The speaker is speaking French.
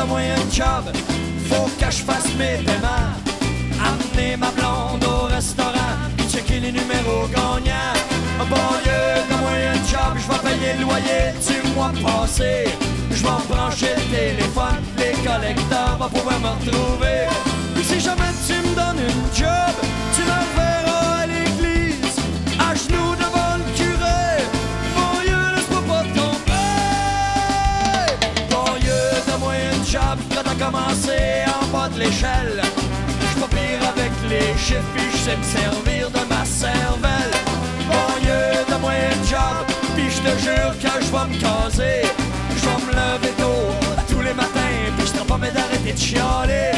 donne-moi un job, faut que je fasse mes paiements. Amener ma blonde au restaurant, puis checker les numéros gagnants. Bon Dieu, donne-moi un job, je vais payer le loyer du mois passé. Je vais me brancher le téléphone, les collecteurs vont pouvoir me retrouver. Puis si jamais tu me donnes une job, tu me verras à l'église, à genoux devant le curé. Bon Dieu, laisse-moi pas tomber. Bon Dieu, donne-moi une job, prêt à commencer en bas de l'échelle. J'suis pas pire avec les chiffres, puis j'sais me servir de ma cervelle. Bon Dieu, donne-moi un job, puis j'te jure que j'vais me caser. J'vais me lever tôt tous les matins, puis j't'en pas d'arrêter de chialer.